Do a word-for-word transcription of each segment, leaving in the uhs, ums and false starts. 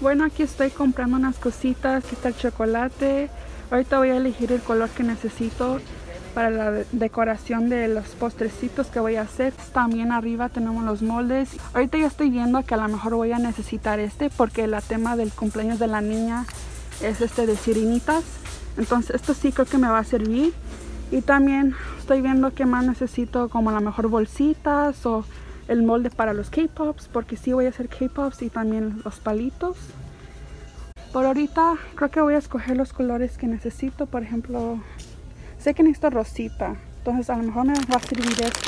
Bueno, aquí estoy comprando unas cositas. Aquí está el chocolate. Ahorita voy a elegir el color que necesito para la de decoración de los postrecitos que voy a hacer. También arriba tenemos los moldes. Ahorita ya estoy viendo que a lo mejor voy a necesitar este porque el tema del cumpleaños de la niña es este de sirenitas. Entonces esto sí creo que me va a servir. Y también estoy viendo que más necesito, como a lo mejor bolsitas o el molde para los K-Pops, porque sí voy a hacer K-Pops, y también los palitos. Por ahorita creo que voy a escoger los colores que necesito. Por ejemplo, sé que necesito rosita, entonces a lo mejor me va a servir este.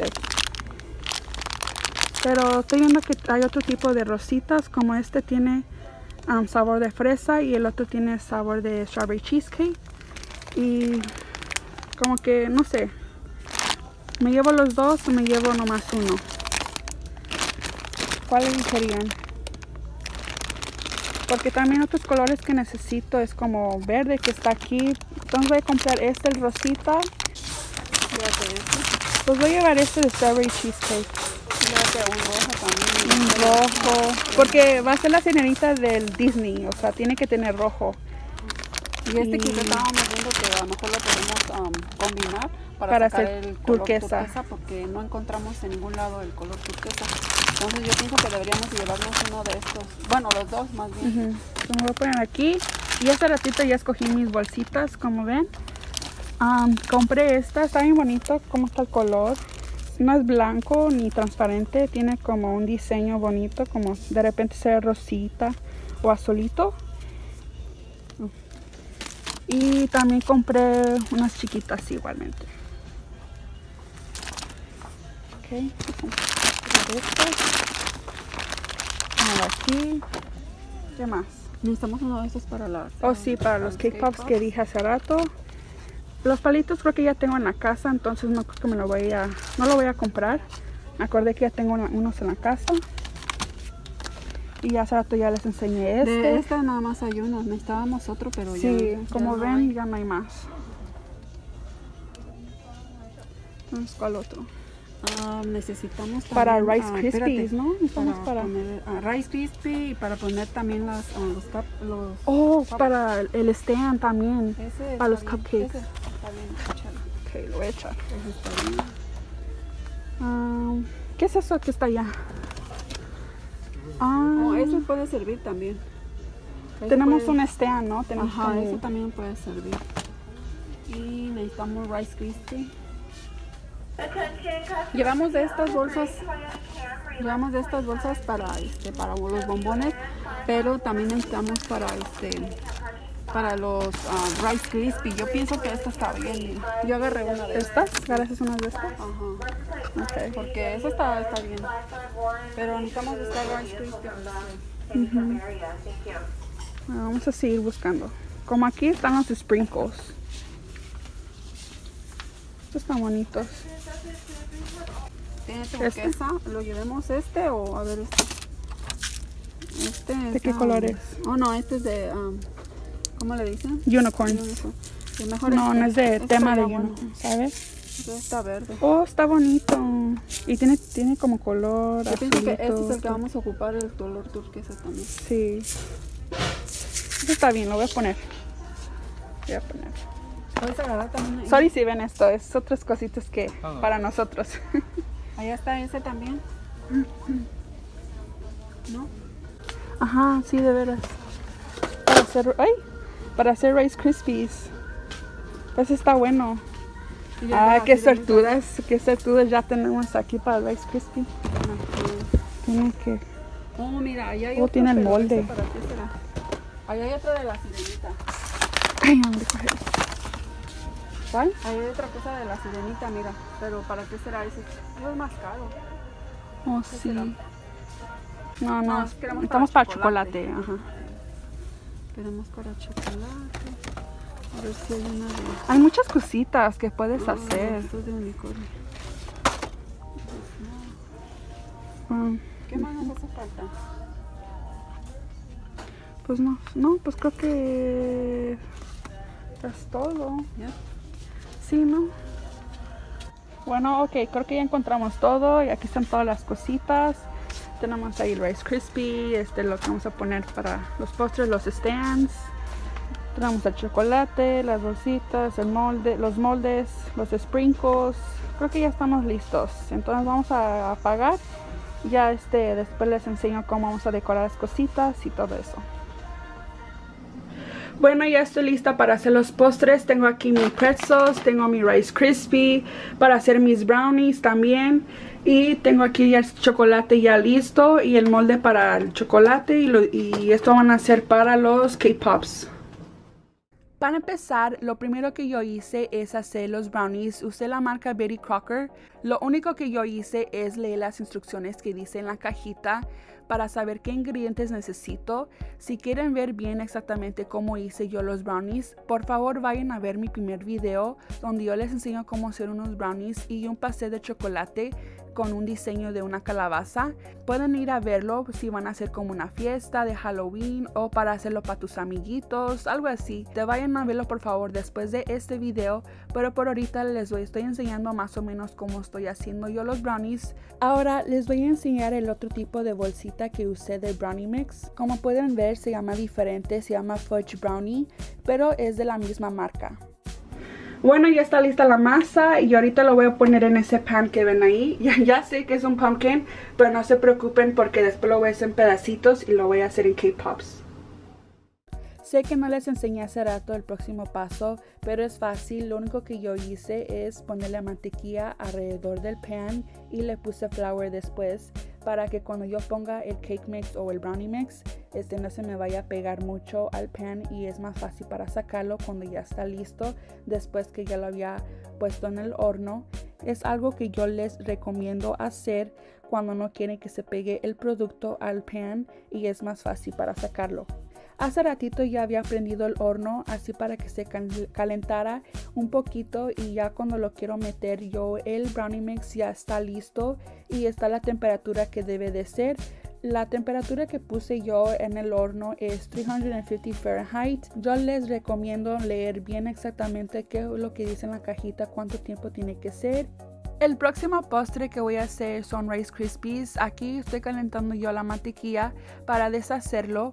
Pero estoy viendo que hay otro tipo de rositas, como este tiene um, sabor de fresa y el otro tiene sabor de strawberry cheesecake. Y como que no sé, me llevo los dos o me llevo nomás uno. ¿Cuáles serían? Porque también otros colores que necesito es como verde que está aquí. Entonces voy a comprar este, el rosita. Pues voy a llevar este de strawberry cheesecake. Un rojo también. Un rojo. Porque va a ser la sirenita del Disney. O sea, tiene que tener rojo. Y este que estábamos viendo que a lo mejor lo podemos um, combinar para, para sacar hacer el color turquesa. turquesa, porque no encontramos en ningún lado el color turquesa. Entonces yo pienso que deberíamos llevarnos uno de estos, bueno, los dos más bien. Uh-huh. Entonces me voy a poner aquí. Y hace ratito ya escogí mis bolsitas, como ven. Um, compré esta, está bien bonito cómo está el color. No es blanco ni transparente, tiene como un diseño bonito, como de repente se ve rosita o azulito. Y también compré unas chiquitas igualmente. Ok, aquí. ¿Qué más? Necesitamos uno de estos para las... Oh sí, para, para los K-Pops que dije hace rato. Los palitos creo que ya tengo en la casa, entonces no creo que me lo voy a... No lo voy a comprar. Me acordé que ya tengo una, unos en la casa. Y hace rato ya les enseñé este. De esta nada más hay uno, necesitábamos otro, pero sí, ya... Sí, como ya ven, no hay. ya no hay más. Entonces, ¿cuál otro? Uh, necesitamos también, para Rice uh, Krispies, ¿no? Para, para poner uh, Rice Krispies y para poner también las, uh, los, cup, los Oh, cup. para el stand también. Ese para los bien, cupcakes. Ese está bien, échalo. Ok, lo voy a echar. Ese está bien. Um, ¿Qué es eso que está allá? Ah, Oh, ese puede servir también. Ese tenemos puede... un stand, ¿no? Tenemos Ajá, como... ese también puede servir. Y necesitamos Rice Krispies. Llevamos de estas bolsas, llevamos de estas bolsas para este, para los bombones, pero también necesitamos para este, para los uh, Rice Krispies. Yo pienso que esta está bien. Yo agarré una de estas. ¿Estas? ¿Agarras una de estas? Ajá. Okay. Porque esa está, está bien. Pero necesitamos esta Rice Krispies. Uh-huh. Bueno, vamos a seguir buscando. Como aquí están los sprinkles. Estos están bonitos. ¿Tiene turquesa? ¿Este? ¿Lo llevemos este o a ver este? Este es, ¿De qué um, color es? Oh no, este es de, um, ¿cómo le dicen? Unicorns. Unicorn. Sí, mejor No, este. no es de Este tema de bueno. unicorn, ¿sabes? Este está verde. Oh, está bonito. Y tiene, tiene como color Yo pienso que azulito. este es el que vamos a ocupar, el color turquesa también. Sí. Este está bien, lo voy a poner. Voy a poner. ¿Puedes agarrar también ahí? Sorry si ven esto, es otras cositas que oh. para nosotros. Allá está ese también. ¿No? Ajá, sí, de veras. Para hacer, ay, para hacer Rice Krispies. Pues está bueno. Ah, qué sortudas, qué sortudas ya tenemos aquí para Rice Krispies. Tiene que. Oh, mira, allá hay oh, otro, tiene el molde. ¿Para qué será? Allá hay otra de la sirenita. Ay, ¿dónde coger? ¿Cuál? Hay otra cosa de la sirenita, mira. Pero ¿para qué será ese? Eso es más caro. Oh, sí. Será? No, no, no estamos para, para chocolate. chocolate. Ajá. Queremos para chocolate. A ver si hay una de... Hay muchas cositas que puedes oh, hacer. Esto es de unicornio. Um, ¿Qué más nos hace falta? Pues no, no, pues creo que es todo. ¿Ya? Sí, ¿no? Bueno, ok, creo que ya encontramos todo y aquí están todas las cositas. Tenemos ahí el Rice Krispie, este lo que vamos a poner para los postres, los stands. Tenemos el chocolate, las bolsitas, el molde, los moldes, los sprinkles. Creo que ya estamos listos. Entonces vamos a apagar. Ya este después les enseño cómo vamos a decorar las cositas y todo eso. Bueno, ya estoy lista para hacer los postres. Tengo aquí mis pretzels, tengo mi Rice Krispie para hacer mis brownies también. Y tengo aquí ya el chocolate ya listo y el molde para el chocolate. Y, lo, y esto van a ser para los K-Pops. Para empezar, lo primero que yo hice es hacer los brownies. Usé la marca Betty Crocker. Lo único que yo hice es leer las instrucciones que dice en la cajita para saber qué ingredientes necesito. Si quieren ver bien exactamente cómo hice yo los brownies, por favor vayan a ver mi primer video donde yo les enseño cómo hacer unos brownies y un pastel de chocolate con un diseño de una calabaza. Pueden ir a verlo si van a hacer como una fiesta de Halloween o para hacerlo para tus amiguitos, algo así. Te vayan a verlo por favor después de este video, pero por ahorita les voy, estoy enseñando más o menos cómo estoy haciendo yo los brownies. Ahora les voy a enseñar el otro tipo de bolsita que usé de brownie mix. Como pueden ver se llama diferente, se llama Fudge Brownie, pero es de la misma marca. Bueno, ya está lista la masa y ahorita lo voy a poner en ese pan que ven ahí. Ya, ya sé que es un pumpkin, pero no se preocupen porque después lo voy a hacer en pedacitos y lo voy a hacer en K-Pops. Sé que no les enseñé hace rato el próximo paso, pero es fácil. Lo único que yo hice es ponerle mantequilla alrededor del pan y le puse flour después para que cuando yo ponga el cake mix o el brownie mix, este no se me vaya a pegar mucho al pan y es más fácil para sacarlo cuando ya está listo después que ya lo había puesto en el horno. Es algo que yo les recomiendo hacer cuando no quieren que se pegue el producto al pan y es más fácil para sacarlo. Hace ratito ya había prendido el horno así para que se calentara un poquito y ya cuando lo quiero meter yo el brownie mix ya está listo y está la temperatura que debe de ser. La temperatura que puse yo en el horno es trescientos cincuenta Fahrenheit. Yo les recomiendo leer bien exactamente qué es lo que dice en la cajita, cuánto tiempo tiene que ser. El próximo postre que voy a hacer son Rice Krispies. Aquí estoy calentando yo la mantequilla para deshacerlo.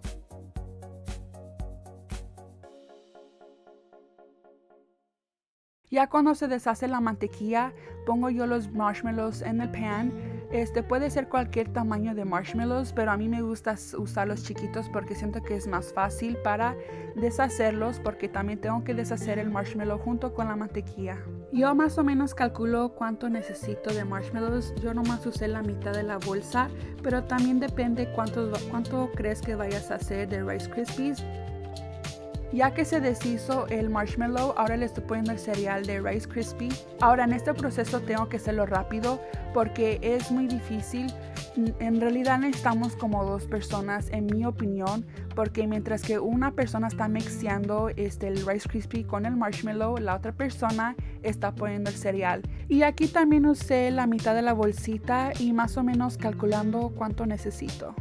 Ya cuando se deshace la mantequilla, pongo yo los marshmallows en el pan. Este puede ser cualquier tamaño de marshmallows, pero a mí me gusta usar los chiquitos porque siento que es más fácil para deshacerlos, porque también tengo que deshacer el marshmallow junto con la mantequilla. Yo más o menos calculo cuánto necesito de marshmallows. Yo nomás usé la mitad de la bolsa, pero también depende cuánto, cuánto crees que vayas a hacer de Rice Krispies. Ya que se deshizo el marshmallow, ahora le estoy poniendo el cereal de Rice Krispie. Ahora en este proceso tengo que hacerlo rápido porque es muy difícil. En realidad necesitamos como dos personas, en mi opinión, porque mientras que una persona está mixeando este, el Rice Krispie con el marshmallow, la otra persona está poniendo el cereal. Y aquí también usé la mitad de la bolsita y más o menos calculando cuánto necesito.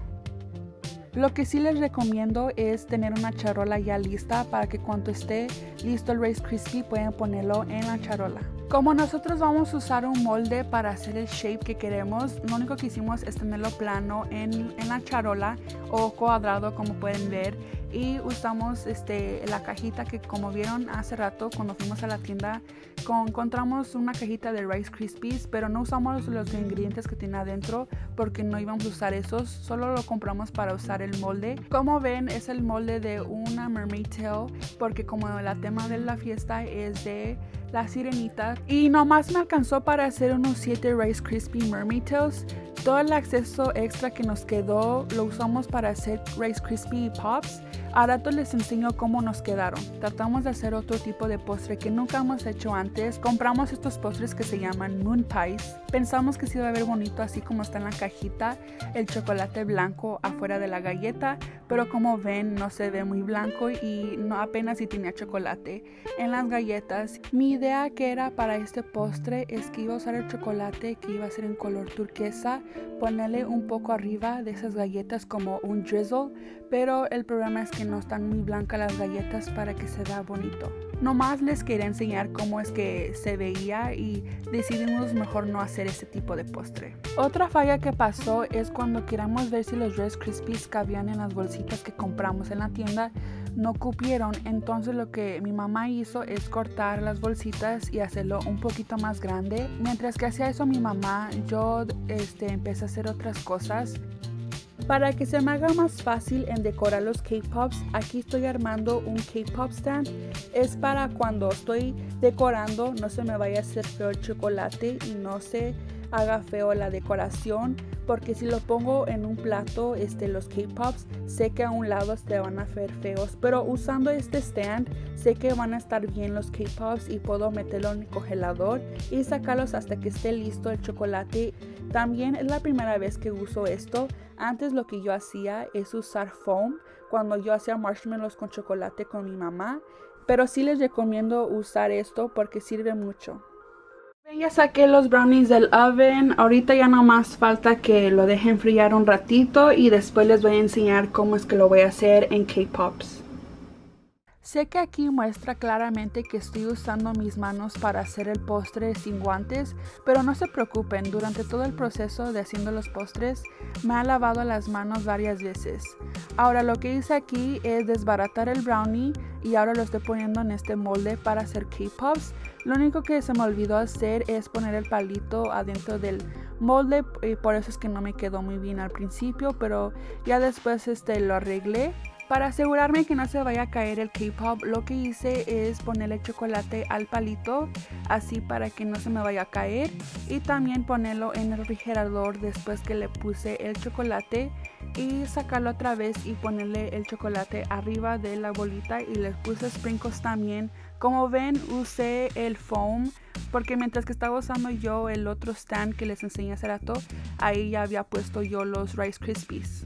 Lo que sí les recomiendo es tener una charola ya lista para que cuando esté listo el Rice Krispie puedan ponerlo en la charola. Como nosotros vamos a usar un molde para hacer el shape que queremos, lo único que hicimos es tenerlo plano en, en la charola o cuadrado como pueden ver. Y usamos este, la cajita que como vieron hace rato cuando fuimos a la tienda, con, encontramos una cajita de Rice Krispies, pero no usamos los ingredientes que tiene adentro porque no íbamos a usar esos, solo lo compramos para usar el molde. Como ven es el molde de una mermaid tail porque como el tema de la fiesta es de la sirenita y nomás me alcanzó para hacer unos siete Rice Krispie mermaid tails. Todo el acceso extra que nos quedó lo usamos para hacer Rice Krispie Pops. A rato les enseño cómo nos quedaron. Tratamos de hacer otro tipo de postre que nunca hemos hecho antes. Compramos estos postres que se llaman Moon Pies. Pensamos que se iba a ver bonito así como está en la cajita, el chocolate blanco afuera de la galleta, pero como ven no se ve muy blanco y no apenas si tenía chocolate en las galletas. Mi idea que era para este postre es que iba a usar el chocolate que iba a ser en color turquesa, ponerle un poco arriba de esas galletas como un drizzle, pero el problema es que no están muy blancas las galletas para que se vea bonito. Nomás les quería enseñar cómo es que se veía y decidimos mejor no hacer ese tipo de postre. Otra falla que pasó es cuando queríamos ver si los Rice Krispies cabían en las bolsitas que compramos en la tienda, no cupieron. Entonces lo que mi mamá hizo es cortar las bolsitas y hacerlo un poquito más grande. Mientras que hacía eso mi mamá, yo este, empecé a hacer otras cosas. Para que se me haga más fácil en decorar los cake pops, aquí estoy armando un cake pop stand. Es para cuando estoy decorando no se me vaya a hacer feo el chocolate y no se haga feo la decoración, porque si lo pongo en un plato, este, los cake pops, sé que a un lado se van a ver feos, pero usando este stand sé que van a estar bien los cake pops y puedo meterlo en el congelador y sacarlos hasta que esté listo el chocolate. También es la primera vez que uso esto. Antes lo que yo hacía es usar foam cuando yo hacía marshmallows con chocolate con mi mamá, pero sí les recomiendo usar esto porque sirve mucho. Ya saqué los brownies del oven, ahorita ya no más falta que lo dejen enfriar un ratito y después les voy a enseñar cómo es que lo voy a hacer en cake pops. Sé que aquí muestra claramente que estoy usando mis manos para hacer el postre sin guantes, pero no se preocupen, durante todo el proceso de haciendo los postres me he lavado las manos varias veces. Ahora lo que hice aquí es desbaratar el brownie y ahora lo estoy poniendo en este molde para hacer cake pops. Lo único que se me olvidó hacer es poner el palito adentro del molde y por eso es que no me quedó muy bien al principio, pero ya después este, lo arreglé. Para asegurarme que no se vaya a caer el cake pop, lo que hice es ponerle chocolate al palito, así para que no se me vaya a caer, y también ponerlo en el refrigerador después que le puse el chocolate y sacarlo otra vez y ponerle el chocolate arriba de la bolita y le puse sprinkles también. Como ven, usé el foam porque mientras que estaba usando yo el otro stand que les enseñé hace rato, ahí ya había puesto yo los Rice Krispies.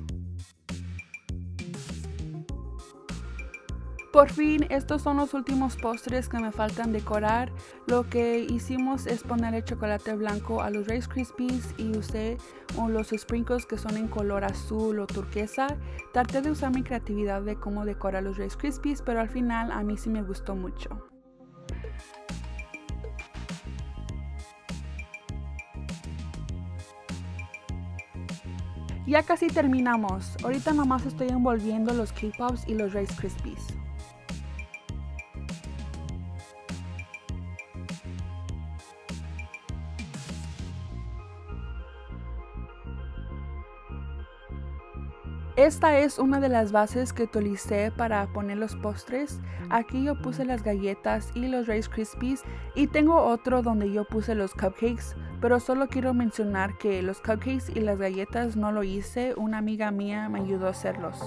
Por fin, estos son los últimos postres que me faltan decorar. Lo que hicimos es ponerle chocolate blanco a los Rice Krispies y usé los sprinkles que son en color azul o turquesa. Traté de usar mi creatividad de cómo decorar los Rice Krispies, pero al final a mí sí me gustó mucho. Ya casi terminamos. Ahorita nomás estoy envolviendo los cake pops y los Rice Krispies. Esta es una de las bases que utilicé para poner los postres. Aquí yo puse las galletas y los Rice Krispies y tengo otro donde yo puse los cupcakes, pero solo quiero mencionar que los cupcakes y las galletas no lo hice, una amiga mía me ayudó a hacerlos.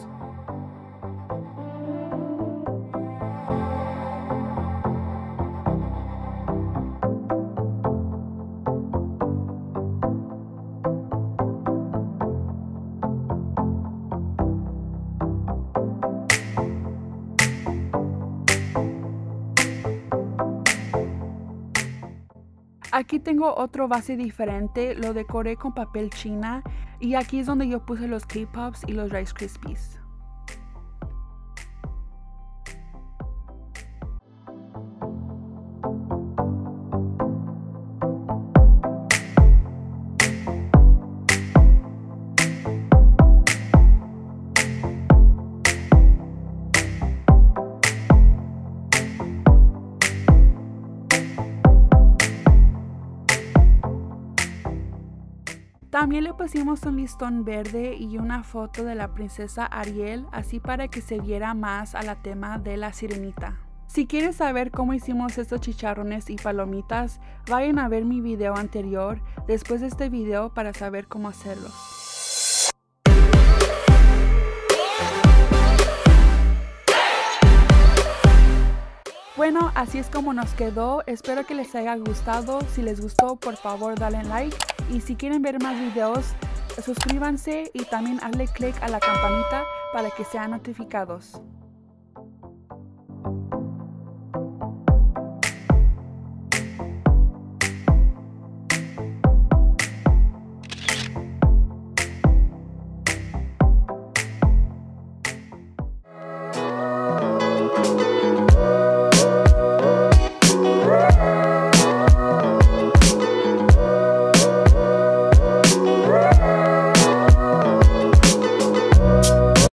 Aquí tengo otro base diferente, lo decoré con papel china y aquí es donde yo puse los cake pops y los Rice Krispies. También le pusimos un listón verde y una foto de la princesa Ariel, así para que se viera más a la tema de la sirenita. Si quieres saber cómo hicimos estos chicharrones y palomitas, vayan a ver mi video anterior después de este video para saber cómo hacerlos. Bueno, así es como nos quedó. Espero que les haya gustado. Si les gustó, por favor dale like. Y si quieren ver más videos, suscríbanse y también hazle click a la campanita para que sean notificados.